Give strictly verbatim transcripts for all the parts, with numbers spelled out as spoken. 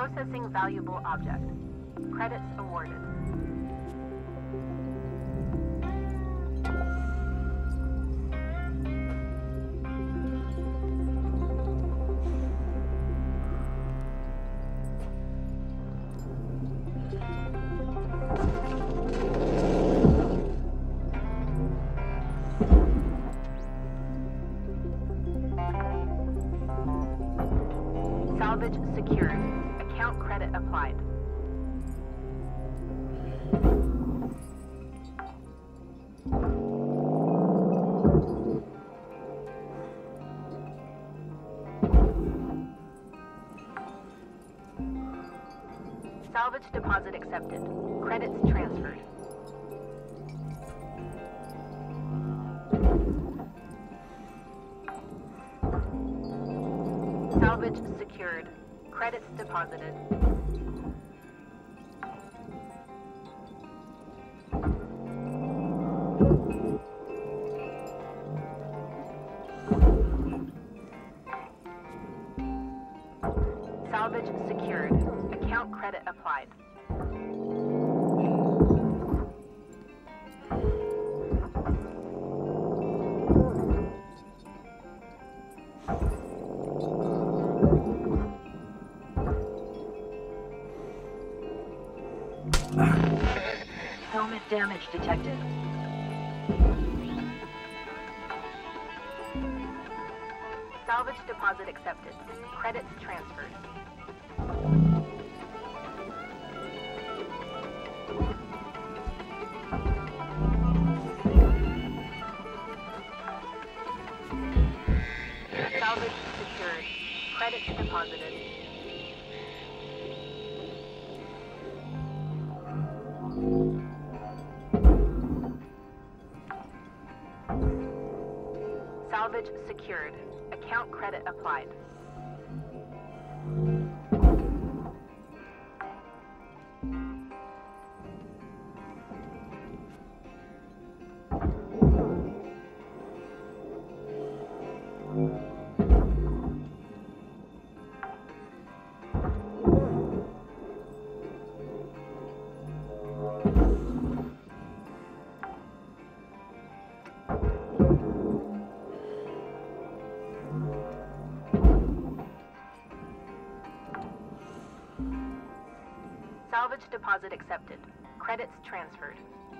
Processing valuable object. Credits awarded. Salvage secured. Account credit applied. Salvage deposit accepted. Credits transferred. Salvage secured. Credits deposited. Salvage secured. Account credit applied. Helmet damage detected. Salvage deposit accepted. Credits transferred. Salvage secured. Credits deposited. Salvage secured. Account credit applied. Salvage deposit accepted. Credits transferred.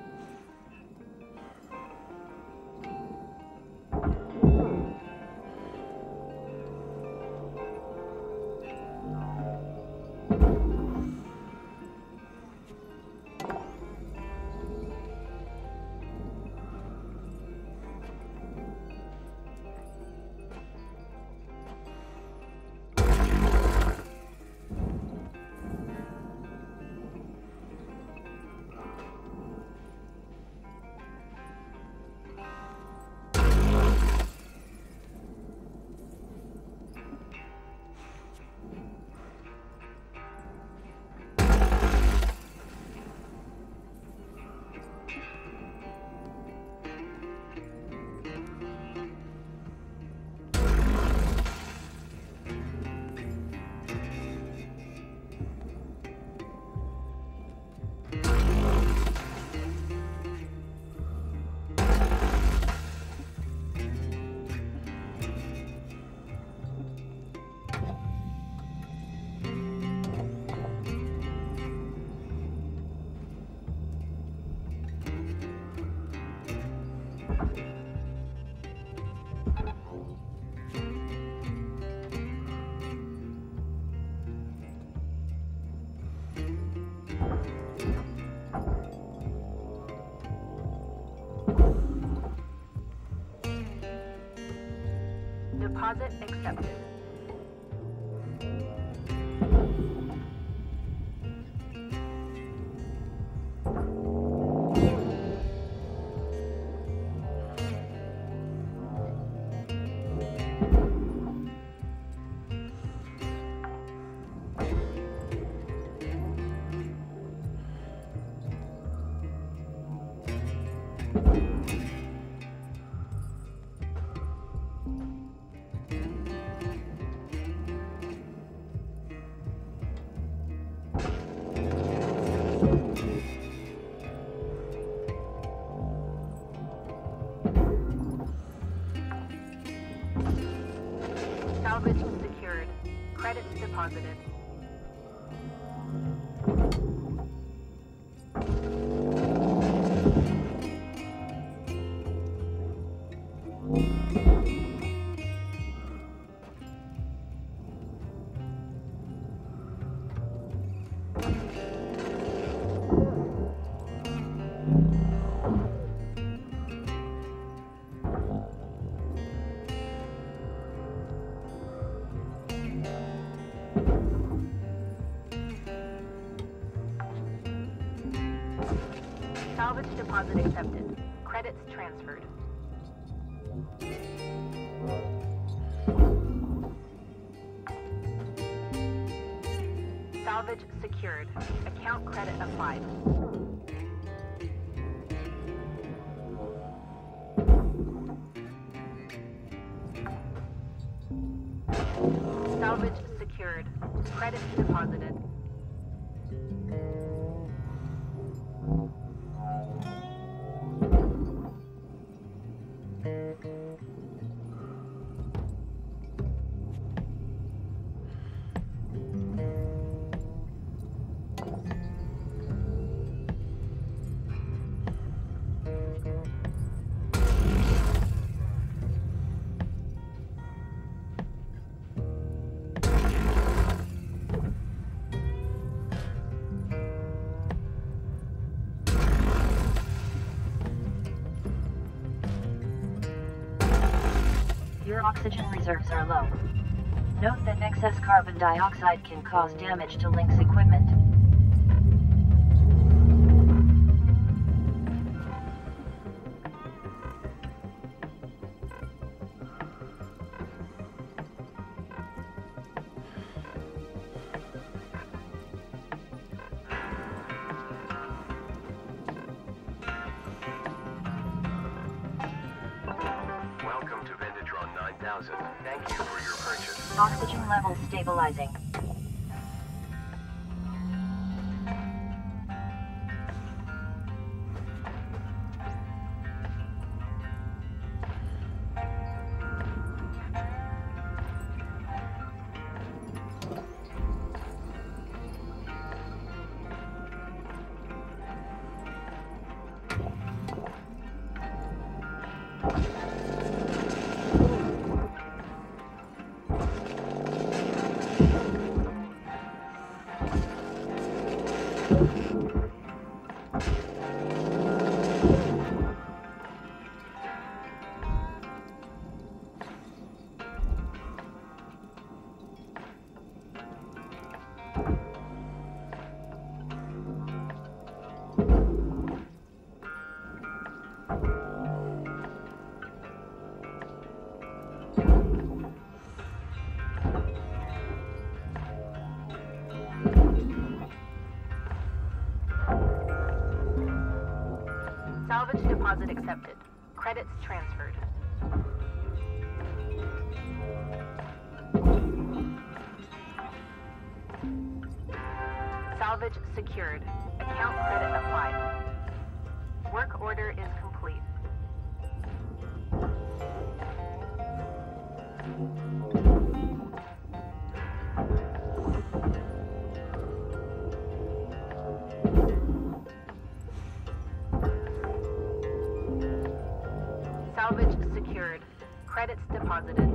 Deposit accepted. deposited. Salvage deposit accepted. Credits transferred. Salvage secured. Account credit applied. Salvage secured. Credits deposited. Your oxygen reserves are low. Note that excess carbon dioxide can cause damage to LYNX equipment. Thank you for your purchase. Oxygen levels stabilizing. Salvage deposit accepted. Credits transferred. Salvage secured. Account credit applied. Work order is complete. Salvage secured. Credits deposited.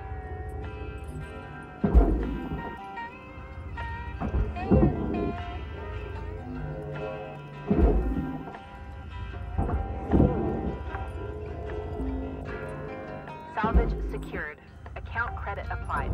Salvage secured. Account credit applied.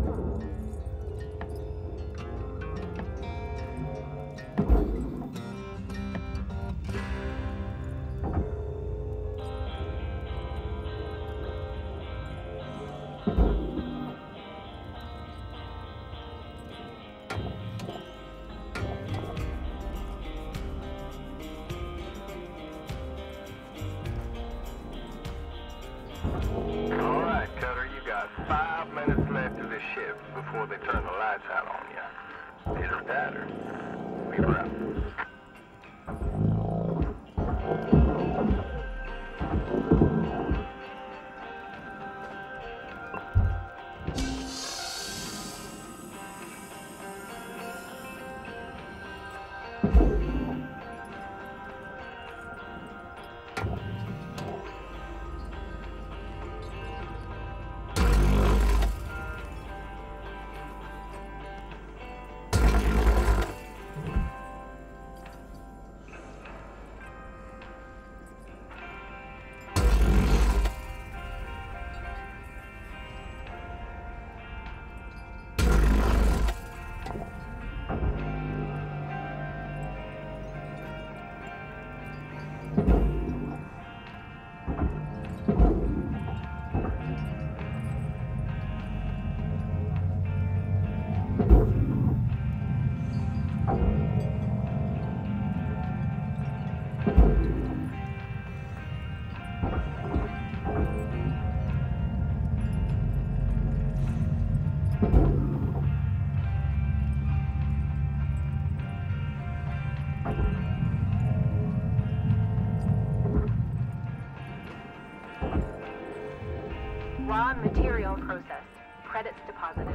Five minutes left of this shift before they turn the lights out on you. Either that or we were out. Material processed. Credits deposited.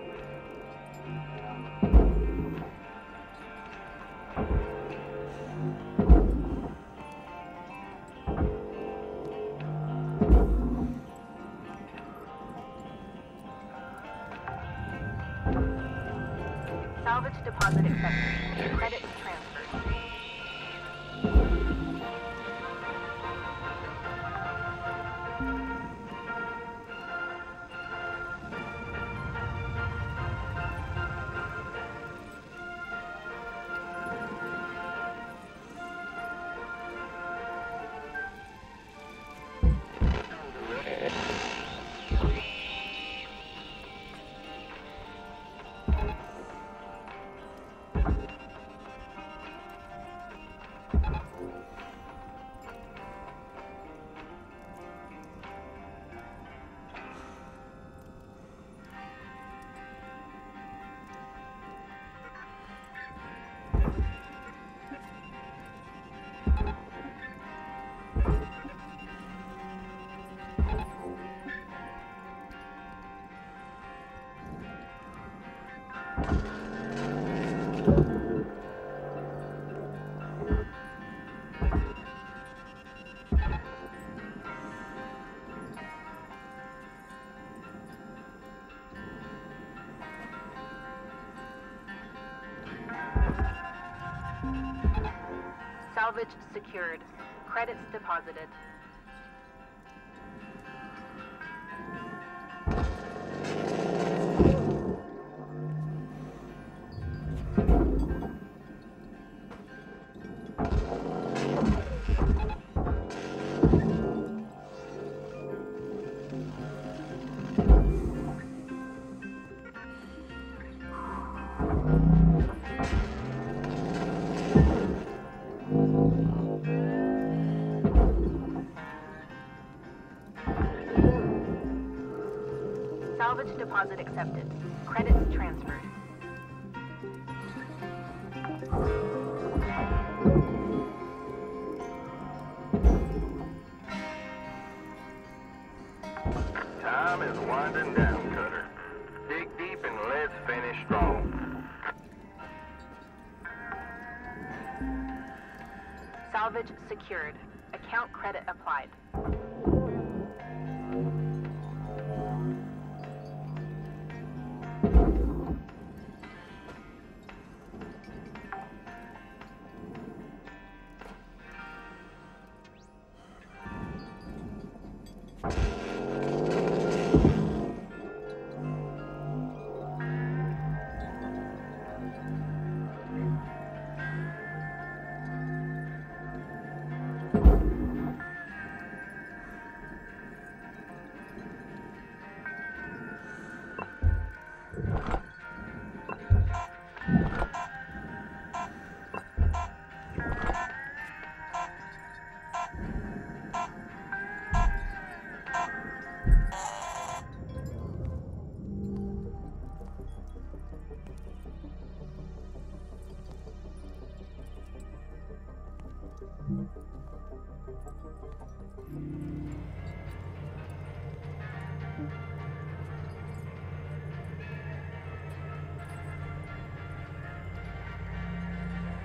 Salvage deposit accepted. Credits transferred. Salvage secured. Credits deposited. Salvage deposit accepted. Credits transferred. Time is winding down, Cutter. Dig deep and let's finish strong. Salvage secured. Account credit applied.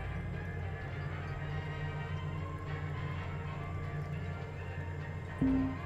Thank you.